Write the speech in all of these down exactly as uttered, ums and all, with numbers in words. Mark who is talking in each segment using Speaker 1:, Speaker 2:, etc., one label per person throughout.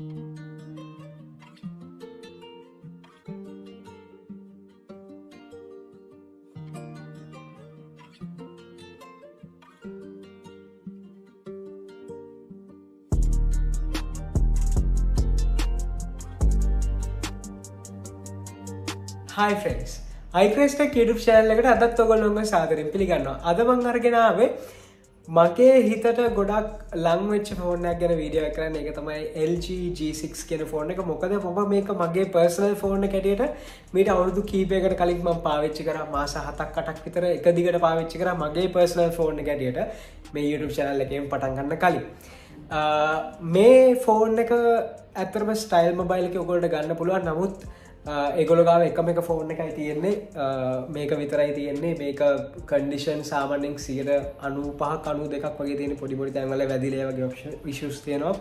Speaker 1: Hi friends, iCraze Tech YouTube channel එකට අදත් ඔයගොල්ලෝව සාදරයෙන් පිළිගන්නවා. අද මම අරගෙන ආවේ මගේ හිතට ගොඩක් ලං වෙච්ච ෆෝන් එකක් ගැන වීඩියෝ එකක් කරන්න. ඒක තමයි L G G six කියන ෆෝන් එක. මොකද මම මේක මගේ පර්සනල් ෆෝන් එක හැටියට මීට අවුරුදු කීපයකට කලින් මම පාවිච්චි කරා. මාස හතක් අටක් විතර එක දිගට පාවිච්චි කරා මගේ පර්සනල් ෆෝන් එක හැටියට මේ YouTube channel එකෙන් පටන් ගන්න කලින්. මේ ෆෝන් එක ඇත්තටම ස්ටයිල් මොබයිල් එකේ ඔයගොල්ලන්ට ගන්න පුළුවන්. නමුත් ඒගොල්ලෝ ගාව එකම එක ෆෝන් එකයි තියෙන්නේ. මේක විතරයි තියෙන්නේ. මේක කන්ඩිෂන් සාමාන්‍යයෙන් සියයට අනූපහක් අනූදෙකක් වගේ තියෙන පොඩි පොඩි තැන්වල වැදිලා වගේ ඉෂුස් තියෙනවා.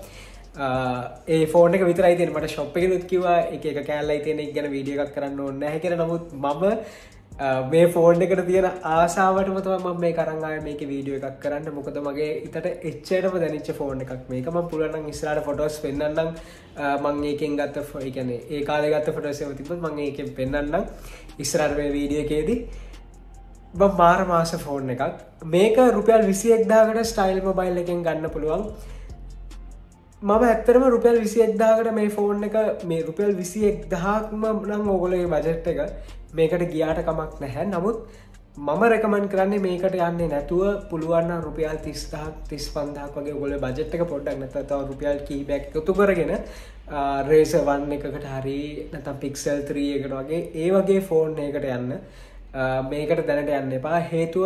Speaker 1: ඒ ෆෝන් එක විතරයි තියෙන්නේ. මට ෂොප් එකේදීත් කිව්වා එක එක කෑල්ලයි තියෙන එක ගැන වීඩියෝ එකක් කරන්න ඕනේ නැහැ කියලා. නමුත් මම මේ ෆෝන් එකට තියෙන ආසාවටම තමයි මම මේක අරන් ආවේ මේකේ වීඩියෝ එකක් කරන්න. මොකද මගේ හිතට එච්චරම දැනෙච්ච ෆෝන් එකක් මේක. මම පුළුවන් නම් ඉස්සරහට ෆොටෝස් පෙන්නන්නම්. මම ඒකෙන් ගත්ත ඒ කියන්නේ ඒ කාලේ ගත්ත ෆොටෝස් ඒවා තිබ්බත් මම ඒකෙන් පෙන්නන්නම් ඉස්සරහට මේ වීඩියෝ එකේදී. මම මාර මාස ෆෝන් එකක්. මේක රුපියල් විසි එක් දාහකට ස්ටයිල් මොබයිල් එකෙන් ගන්න පුළුවන්. මම ඇත්තරම රුපියල් විසි එක් දාහකට මේ ෆෝන් එක මේ රුපියල් විසි එක් දහක්ම නම් ඕගොල්ලෝගේ බජට් එක මේකට ගියාට කමක් නැහැ. නමුත් මම රෙකමන්ඩ් කරන්නේ මේකට යන්නේ නැතුව පුළුවන් නම් රුපියල් තිස් දහක් තිස් පන්දාහක් වගේ ඔයගොල්ලෝ බජට් එක පොඩ්ඩක් නැත්නම් තව රුපියල් කීපයක් එකතු කරගෙන Razer one එකකට හරි නැත්නම් Pixel three එකට වගේ ඒ වගේ ෆෝන් එකකට යන්න. මේකට දැනට යන්න එපා. හේතුව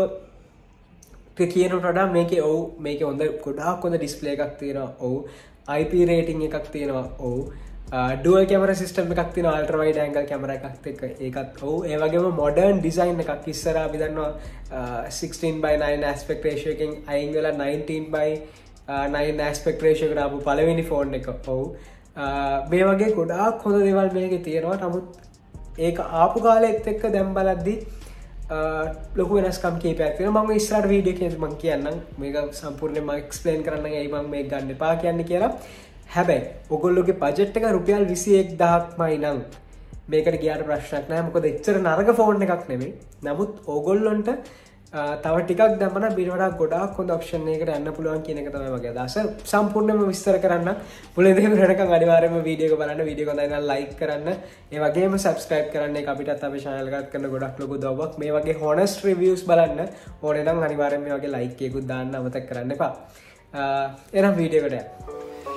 Speaker 1: කියනට වඩා මේකේ ඔව් මේකේ හොඳ ගොඩාක් හොඳ ඩිස්ප්ලේ එකක් තියෙනවා. ඔව් I P රේටින් එකක් තියෙනවා. ඔව් ඩුවල් කැමරා සිස්ටම් එකක් තියෙනවා. අල්ට්‍රා වයිඩ් ඇන්ගල් කැමරා එකක් එක්ක ඒකත් ඔව්. ඒ වගේම මොඩර්න් ඩිසයින් එකක්. ඉස්සර අපි දන්නවා sixteen by nine aspect ratio එකෙන් අයින් වෙලා nineteen by nine aspect ratio එකට ආපු පළවෙනි ෆෝන් එක. ඔව් මේ වගේ ගොඩාක් හොඳ දේවල් මේකේ තියෙනවා. නමුත් ඒක ආපු කාලෙත් එක්ක දැන් බලද්දී ලොකු වෙනස්කම් කීපයක් තියෙනවා. මම ඉස්සරහට වීඩියෝ එකේ මම කියන්නම් මේක සම්පූර්ණයෙන්ම එක්ස්ප්ලেইন කරන්නම් ඇයි මම මේක ගන්න එපා කියන්නේ කියලා. හැබැයි ඔයගොල්ලෝගේ බජට් එක රුපියල් විසි එක් දහක්මයි නම් මේකට ගියාට ප්‍රශ්නයක් නැහැ. මොකද එච්චර නරක ෆෝන් එකක් නෙමෙයි. නමුත් ඕගොල්ලොන්ට තව ටිකක් දැම්මම ඊට වඩා ගොඩාක් හොඳ ඔප්ෂන් එකකට යන්න පුළුවන් කියන එක තමයි මගේ අදහස. සම්පූර්ණයෙන්ම විස්තර කරන්න මුලින්ම ඉඳන් වෙනකන් අනිවාර්යයෙන්ම වීඩියෝ එක බලන්න. වීඩියෝ එක හොඳයි නම් ලයික් කරන්න. ඒ වගේම subscribe කරන්න. ඒක අපිටත් අපේ channel එකත් කරන ගොඩක් ලොකු දවවක්. මේ වගේ honest reviews බලන්න ඕනේ නම් අනිවාර්යයෙන්ම මේ වගේ like එකකුත් දාන්න අමතක කරන්න එපා. එහෙනම් වීඩියෝ එකට යන්න.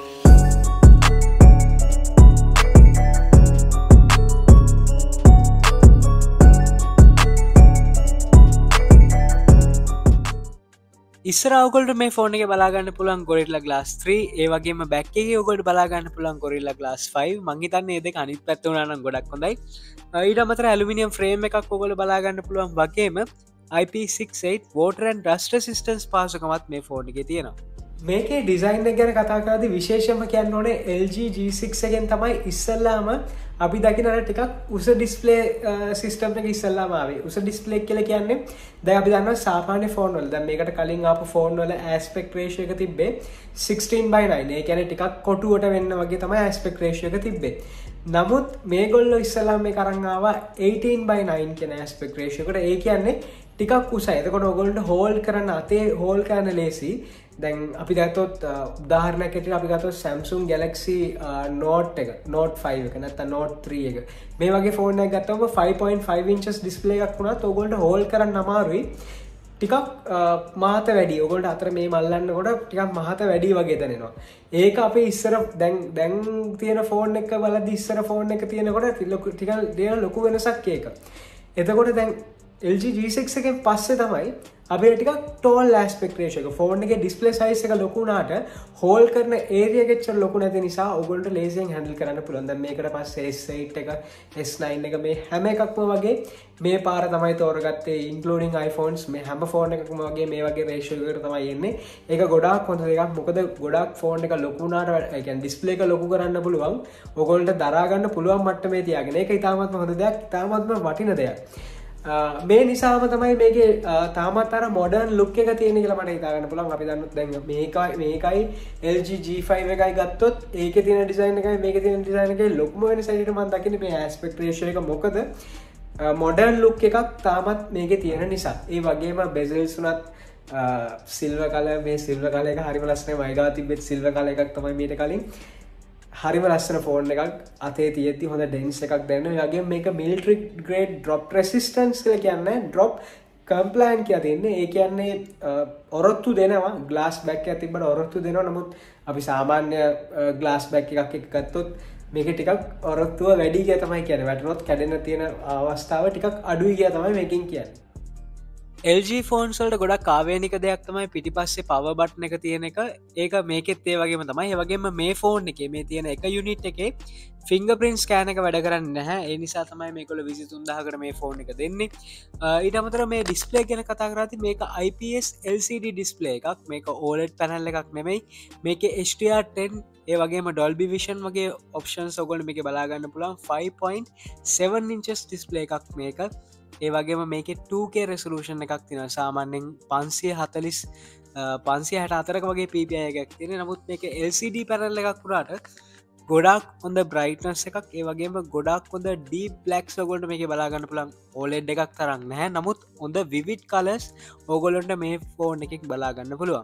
Speaker 1: ඉස්සර ඔයගොල්ලෝ මේ ෆෝන් එකේ බලා ගන්න පුළුවන් Gorilla Glass three ඒ වගේම බෑක් එකේ ඔයගොල්ලෝ බලා ගන්න පුළුවන් Gorilla Glass five. මං හිතන්නේ මේ දෙක අනිත් පැත්ත උනා නම් ගොඩක් හොඳයි. ඊට අමතරව ඇලුමිනියම් ෆ්‍රේම් එකක් ඔයගොල්ලෝ බලා ගන්න පුළුවන් වගේම I P six eight water and dust resistance පාසුකමත් මේ ෆෝන් එකේ තියෙනවා. මේකේ ඩිසයින් එක ගැන කතා කරද්දී විශේෂයෙන්ම කියන්න ඕනේ L G G six එකෙන් තමයි ඉස්සෙල්ලාම අපි දකින අර ටිකක් උස ඩිස්ප්ලේ සිස්ටම් එක ඉස්සෙල්ලාම ආවේ. උස ඩිස්ප්ලේ කියලා කියන්නේ දැන් අපි දන්නවා සාමාන්‍ය ෆෝන් වල දැන් මේකට කලින් ආපු ෆෝන් වල aspect ratio එක තිබ්බේ sixteen by nine. ඒ කියන්නේ ටිකක් කොටුවට වෙන්න වගේ තමයි aspect ratio එක තිබ්බේ. නමුත් මේගොල්ලෝ ඉස්සෙල්ලාම මේක අරන් ආවා eighteen by nine කියන aspect ratio එකට. ඒ කියන්නේ ටිකක් උසයි. එතකොට ඔයගොල්ලන්ට හෝල්ඩ් කරන්න අතේ හෝල්ඩ් කරන්න ලේසි. දැන් අපි ගත්තොත් උදාහරණයක් ඇටියට අපි ගත්තොත් Samsung Galaxy Note එක Note five එක නැත්නම් Note three එක මේ වගේ ෆෝන් එකක් ගත්තම five point five inches display එකක් වුණත් ඕගොල්ලන්ට හෝල්ඩ් කරන්න අමාරුයි. ටිකක් මහත වැඩි. ඕගොල්ලන්ට අතර මේ මල්ලන්නකොට ටිකක් මහත වැඩි වගේ දැනෙනවා. ඒක අපි ඉස්සර දැන් දැන් තියෙන ෆෝන් එක බලද්දි ඉස්සර ෆෝන් එක තියෙනකොට ටිකක් දේන ලොකු වෙනසක් ඒක. එතකොට දැන් L G G six එකෙන් පස්සේ තමයි අපිට ටිකක් tall aspect ratio එක ෆෝන් එකේ display size එක ලොකු වුණාට හෝල්ඩ් කරන area එක එච්චර ලොකු නැති නිසා ඔයගොල්ලන්ට ලේසියෙන් handle කරන්න පුළුවන්. දැන් මේකට පස්සේ S eight එක S nine එක මේ හැම එකක්ම වගේ මේ පාර තමයි තෝරගත්තේ including iPhones. මේ හැම ෆෝන් එකකම වගේ මේ වගේ ratio එකකට තමයි එන්නේ. ඒක ගොඩාක් හොඳ දෙයක්. මොකද ගොඩාක් ෆෝන් එක ලොකු වුණාට ඒ කියන්නේ display එක ලොකු කරන්න පුළුවන්. ඔයගොල්ලන්ට දරා ගන්න පුළුවන් මට්ටමේ තියාගෙන. ඒක ඉතාමත්ම හොඳ දෙයක්. ඉතාමත්ම වටින දෙයක්. මේ නිසාම තමයි මේක තාමත් අර මොඩර්න් ලුක් එක තියෙන කියලා මට හිතාගන්න පුළුවන්. අපි දන්නුත් දැන් මේකයි මේකයි L G G five එකයි ගත්තොත් ඒකේ තියෙන ඩිසයින් එකයි මේකේ තියෙන ඩිසයින් එකයි ලොකුම වෙනස විදිහට මම දකින්නේ මේ ඇස්පෙක්ට් රේෂියෝ එක. මොකද මොඩර්න් ලුක් එකක් තාමත් මේකේ තියෙන නිසා. ඒ වගේම බෙසල්ස් උනත් සිල්වර් කලර් මේ සිල්වර් කලර් එක හරිම ලස්සනයි. මයිගා තිබෙත් සිල්වර් කලර් එකක් තමයි මීට කලින්. හරිම ලස්සන ෆෝන් එකක් අතේ තියෙද්දි හොඳ ඩෙන්ස් එකක් දැනෙනවා. ඒ වගේම මේක මිලිටරි ග්‍රේඩ් ඩ්‍රොප් රෙසිස්ටන්ස් කියලා කියන්නේ ඩ්‍රොප් කම්ප්ලයන්ට් කියලා තියෙන්නේ. ඒ කියන්නේ ඔරොත්තු දෙනවා. ග්ලාස් බෑග් එකක් තිබ්බට ඔරොත්තු දෙනවා. නමුත් අපි සාමාන්‍ය ග්ලාස් බෑග් එකක් එක්ක ගත්තොත් මේක ටිකක් ඔරොත්තුව වැඩි කියලා තමයි කියන්නේ. වැටුනොත් කැඩෙන්න තියෙන අවස්ථාව ටිකක් අඩුයි කියලා තමයි මේකෙන් කියන්නේ. L G ෆෝන්ස් වලට ගොඩක් ආවේනික දෙයක් තමයි පිටිපස්සේ පවර් බටන් එක තියෙන එක. ඒක මේකෙත් ඒ වගේම තමයි. ඒ වගේම මේ ෆෝන් එකේ මේ තියෙන එක යුනිට් එකේ ෆින්ගර්ප්‍රින්ට් ස්කෑන් එක වැඩ කරන්නේ නැහැ. ඒ නිසා තමයි මේගොල්ලෝ විසි තුන් දහසකට මේ ෆෝන් එක දෙන්නේ. ඊට අමතරව මේ ඩිස්ප්ලේ ගැන කතා කරද්දී මේක I P S L C D display එකක්. මේක O L E D panel එකක් නෙමෙයි. මේකේ H D R ten ඒ වගේම Dolby Vision වගේ ඔප්ෂන්ස් ඔයගොල්ලෝ මේකේ බලා ගන්න පුළුවන්. five point seven inches display එකක් මේක. ඒ වගේම මේක two K රෙසලූෂන් එකක් තියෙනවා. සාමාන්‍යයෙන් පන්සිය හතලිස් පන්සිය හැට හතරක වගේ P P I එකක් තියෙන. නමුත් මේක L C D පැනල් එකක් වුණාට ගොඩක් හොඳ බ්‍රයිට්නස් එකක්. ඒ වගේම ගොඩක් හොඳ ඩීප් බ්ලැක්ස් ඔයගොල්ලන්ට මේකේ බලා ගන්න පුළුවන්. O L E D එකක් තරම් නැහැ. නමුත් හොඳ විවිඩ් කලර්ස් ඔයගොල්ලන්ට මේ ෆෝන් එකෙන් බලා ගන්න පුළුවන්.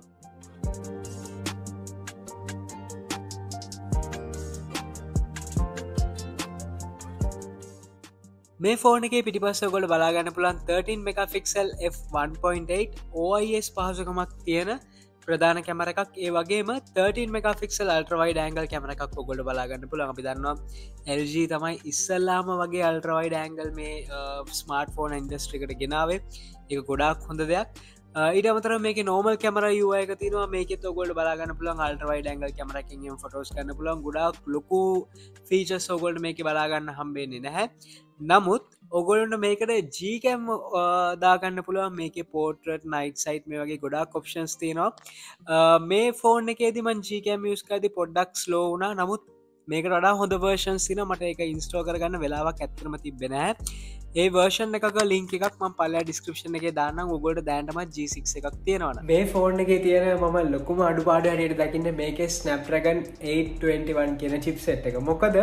Speaker 1: මේ ෆෝන් එකේ පිටිපස්ස ඔයගොල්ලෝ බලා ගන්න පුළුවන් thirteen megapixel f one point eight O I S පහසුකමක් තියෙන ප්‍රධාන කැමර එකක්. ඒ වගේම thirteen megapixel ultra wide angle camera එකක් ඔයගොල්ලෝ බලා ගන්න පුළුවන්. අපි දන්නවා L G තමයි ඉස්සල්ලාම වගේ ultra wide angle මේ ස්මාර්ට්ෆෝන් ඉන්ඩස්ට්‍රි එකට ගෙනාවේ. ඒක ගොඩාක් හොඳ දෙයක්. ඊට අමතරව මේකේ normal camera U I එක තියෙනවා. මේකෙත් ඔයගොල්ලෝ බලා ගන්න පුළුවන් ultra wide angle camera එකකින් එහෙම photos ගන්න පුළුවන්. ගොඩාක් ලොකු features ඔයගොල්ලෝ මේකේ බලා ගන්න හම්බෙන්නේ නැහැ. නමුත් ඔගොලන්ට මේකට ජීකැම් දාගන්න පුළුවන්. මේක පෝටරට් නයිට් සයිට් මේ වගේ ගොඩක් ඔප්ෂන්ස් තියෙනවා. මේ ෆෝන් එකේදිමන් ජීකැම් යස්කයිති පොඩ්ඩක් ස්ලෝ වුණා. නමුත් මේකට වඩා හොඳ වර්ෂන්ස් තින මට එක ඉන්ස්ටෝ කරගන්න වෙලාවක් ඇත්තරම තිබෙන. ඒ වර්ෂන් එකක ලින්ක් එකක් ම පල්ල ඩිස්ක්‍රපෂන් එක දාන්න ඔගොලට දැන්ටම G six එකක් තියෙනවා. මේ ෆෝන් එක තියෙන ම ලොකුම අඩුපාඩ හට දකින්න මේක ස්නප්රගන් eight twenty-one කියන චිප්සෙට් එක. මොකද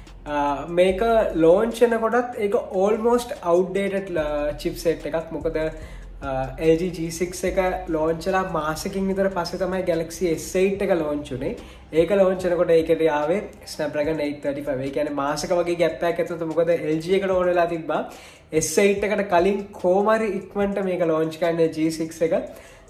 Speaker 1: මේක ලෝංචන කොටත් එක ඕල්මෝස්ට් අවු්ඩේට චිප්සෙට් එකක්. මොකද L G G six එක ලෝංචලා මාසකින් විතර පස්සේ තමයි Galaxy S eight එක ලෝංචුනේ. ඒක ලෝංචනකොට ඒකට ආවේ Snapdragon eight thirty-five. ඒ කියන්නේ මාසක වගේ ගැප් එකක් ඇතුළත. මොකද L G එකට ඕන වෙලා තිබ්බා S eight එකට කලින් කොහොමරි ඉක්මනට මේක ලෝංච් කරන්න G six එක.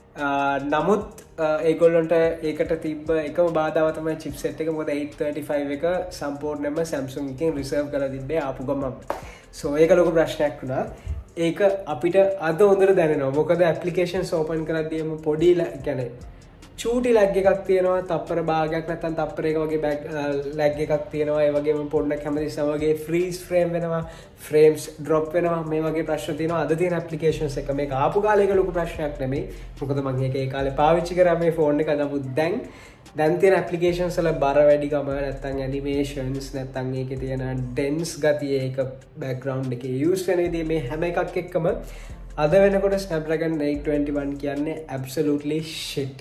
Speaker 1: නමුත් ඒගොල්ලොන්ට ඒකට තිබ්බ එකම බාධාව තමයි චිප්සෙට් එක. මොකද eight thirty-five එක සම්පූර්ණයෙන්ම Samsung එකෙන් රිසර්ව් කරලා තිබ්බේ ආපු ගමන්. සෝ ඒක ලොකු ප්‍රශ්නයක් වුණා. ඒක අපිට අද හොඳට දැනෙනවා. මොකද ඇප්ලිකේෂන්ස් ඕපන් කරද්දීම පොඩි කියන්නේ චූටි ලැග් එකක් තියෙනවා. තප්පර භාගයක් නැත්නම් තප්පරයක වගේ බෑග් ලැග් එකක් තියෙනවා. ඒ වගේම පොඩ්ඩක් හැමදේම වගේ ෆ්‍රීස් ෆ්‍රේම් වෙනවා, ෆ්‍රේම්ස් ඩ්‍රොප් වෙනවා. මේ වගේ ප්‍රශ්න තියෙනවා අද තියෙන ඇප්ලිකේෂන්ස් එක. මේක ආපු කාලේ ඒක ලොකු ප්‍රශ්නයක් නෙමෙයි. මොකද මම ඒක ඒ කාලේ පාවිච්චි කරා මේ ෆෝන් එක. නමුත් දැන් දැන් තියෙන ඇප්ලිකේෂන්ස් වල බර වැඩිකම නැත්නම් ඇනිමේෂන්ස් නැත්නම් ඒකේ තියෙන ඩෙන්ස් ගතිය ඒක බෑග්ග්‍රවුන්ඩ් එකේ යූස් වෙන විදිහ මේ හැම එකක් එක්කම අද වෙනකොට Snapdragon eight twenty-one කියන්නේ absolutely shit.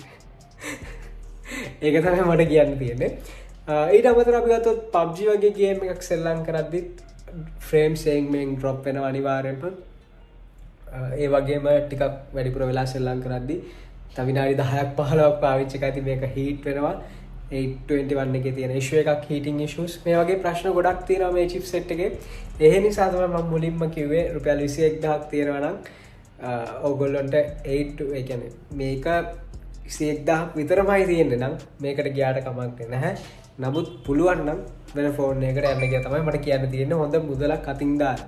Speaker 1: ඒක තමයි මට කියන්න තියෙන්නේ. ඊට අමතරව අපි ගත්තොත් P U B G වගේ ගේම් එකක් සෙල්ලම් කරද්දි ෆ්‍රේම් සේයින් මෙන් ඩ්‍රොප් වෙනවා අනිවාර්යෙන්ම. ඒ වගේම ටිකක් වැඩිපුර වෙලා සෙල්ලම් කරද්දි තව විනාඩි දහයක් පහළොවක් පාවිච්චි කරද්දි මේක හීට් වෙනවා. eight twenty-one එකේ තියෙන ඉෂුව එකක් හීටින් ඉෂුස්. මේ වගේ ප්‍රශ්න ගොඩක් තියෙනවා මේ චිප්සෙට් එකේ. ඒ නිසා තමයි මම මුලින්ම කිව්වේ රුපියල් විසිඑක් දහසක් තියෙනවා නම් ඕගොල්ලන්ට eight ඒ කියන්නේ මේක විසිඑක් දහසක් විතරමයි තියෙන්නේ නම් මේකට ගියාට කමක් නැහැ. නමුත් පුළුවන් නම් වෙන ෆෝන් එකකට යන්න ගියා තමයි මට කියන්න තියෙන්නේ. හොඳ මුදලක් අතින් දාලා.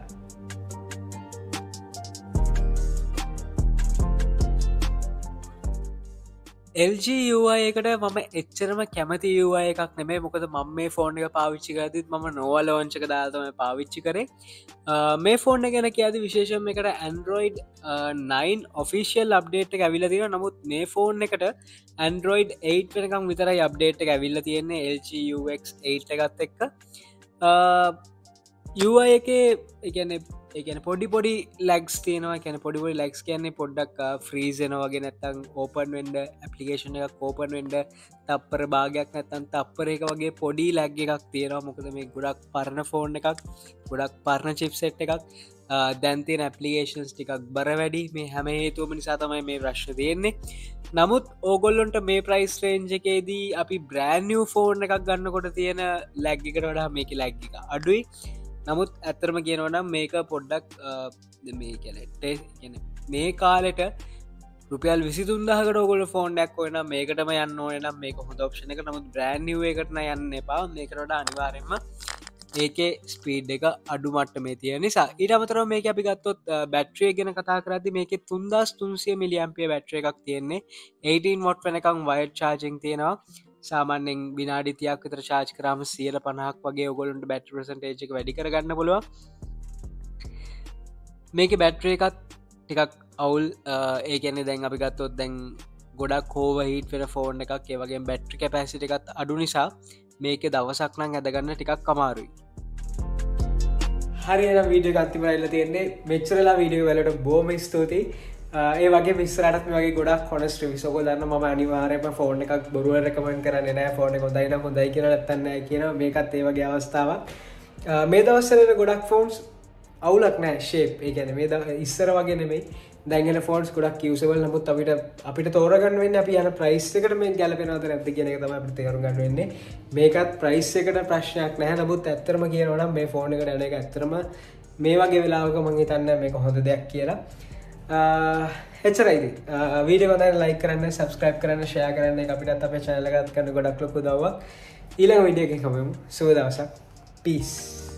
Speaker 1: L G U I එකට මම එච්චරම කැමති U I එකක් නෙමෙයි. මොකද මම මේ ෆෝන් එක පාවිච්චි කරද්දිත් මම Nova launch එක දාලා තමයි පාවිච්චි කරේ. මේ ෆෝන් එක ගැන කියද්දි විශේෂයෙන්ම එකට Android nine official update එක ඇවිල්ලා තියෙනවා. නමුත් මේ ෆෝන් එකට Android eight වෙනකම් විතරයි update එක ඇවිල්ලා තියෙන්නේ L G U X eight එකත් එක්ක. යු අයි එකේ එකන එකන පොඩි පොඩි ලැක්ස් තියනවා කැන පොඩිපොඩි ලැක්ස් කියන්නේ පොඩ්ඩක් ෆ්‍රීසනවගේ නැත්තං ඕපන් වෙන්ඩ ඇපලිකේෂන එකක් ඕපන් වෙන්ඩ තප්පර භාගයක් නැත්තන් තප්පර එක වගේ පොඩි ලැග් එකක් තියෙනවා මොකද මේ ගොඩක් පරණ ෆෝන් එකක් ගොඩක් පරණ චිප්සෙට් එකක් දැන්තියන ඇපලිකේෂන්ස් ටිකක් බර වැඩි මේ හැම හේතුවම නිසා තමයි මේ ප්‍රශ්න තියෙන්නේ නමුත් ඕගොල්ලොන්ට මේ ප්‍රයිස් රේන්ජ එකේදී අපි බ්‍රෑන්නිය් ෆෝන් එකක් ගන්නකොට තියෙන ලැග්ගිකට වඩා මේක ලැග්ගික අඩුයි නමුත් ඇත්තරම කියනවනම් මේක පොඩ්ඩක් මේ කැනෙ මේ කාලෙට රුපියල් විසිතුන්දහකට ඔගොල ෆෝන්ඩක් ඔයන මේකටම යන්න ඕනම් මේක හොඳ ඔප්ෂණ එක නමුත් බ්‍රෑන්නිව් එකටන යන්න එපා මේකරට අනිවාරෙන්ම ඒකේ ස්පීඩ් එක අඩු මට්ට මේ තිය නිසා ඊට අමතරව මේක අපි ගත්තොත් බැට්‍රිය ගෙන කතා කරදි මේක තුන්දස් තුන්සිය මිලියම්පිය බැට්‍රිය එකක් තියෙන්නේ ඒටීන් වොට් වෙනකම් වයිඩ් චාර්ජිං තියෙනවා සාමාන්‍යෙන් බිනාඩිතියක් විතර ශාච් කරම සියල පණහක් වගේ ඔගොලුන්ට බැට් ප්‍රසන්ටේජ් එක වැඩි කරගන්න පුළුව මේක බැට්‍රේ එකත් ටිකක් අවුල් ඒකන්නේ දැන් අපි ගත්තොත් දැන් ගොඩක් කෝව හිට වෙන ෆෝන් එකක් ඒවගේ බැට්‍රි කැපැසිට එකත් අඩු නිසා මේක දවසක් නම් ඇදගන්න ටිකක් කමාරුයි හරින වීඩිය ගත්තිමරල්ල තියෙන්නේ මෙච්චරලා වීඩියෝ වලට බෝම ස්තුතියි ඒ වගේ විස්සරට වගේ ගොඩක් කොනස්ට විසෝක දන්න ම අනිවාරයම ෆෝර්න එකක් බොරුව රකමන් කරන්න නෑ ෆෝර්න හොඳයින හොඳයි කියල ඇත්තන්න කියන මේකත් ඒ වගේ අවස්ථාවක් මේ දවස්සලට ගොඩක් ෆෝන්ස් අවුලක් නෑ ශේප් ඒ ගැන මේ ද ඉස්සර වගේ නෙමයි දැගෙන ෆෝන්ස් ගොඩක් කිවසවල් නමුත් අපිට අපිට තෝරගන්න වෙන්න අපි යන ප්‍රයිස් එකට මේ ගැලපෙනවද නැති කියන එක තමයි අපිට තේරුම් ගන්න වෙන්නේ මේකත් ප්‍රයිස් එකට ප්‍රශ්නයක් නැහැ නමුත් ඇත්තටම කියනවා නම් මේ ෆෝන් එකට යන එක ඇත්තටම මේ වගේ වෙලාවක මම හිතන්නේ මේක හොඳ දෙයක් කියලා එච්චරයිද වීඩියෝ හොඳයි ලයික් කරන්න සබස්ක්‍රයිබ් කරන්න ෂෙයා කරන්න අපිටත් අපේ channel එක ගත් කරන්න ගොඩක් ලොකු උදව්වක් ඊළඟ වීඩියෝ එකකින් හමුවෙමු සුබ දවසක් පීස්